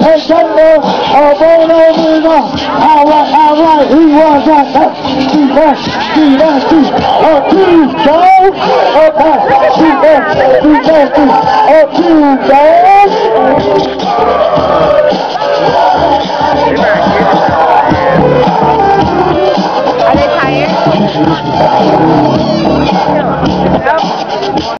Hey, Thunder, ball over and on. All right, he was that. See that, two, go. Okay, see that, two, go.